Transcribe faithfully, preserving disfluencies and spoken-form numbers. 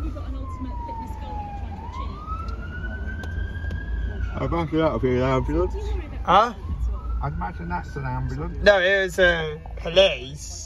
you got an ultimate fitness goal that you're trying to achieve? I imagine that'll be an ambulance. Do you worry about Huh? at all? I'd imagine that's an ambulance. No, it was uh, police.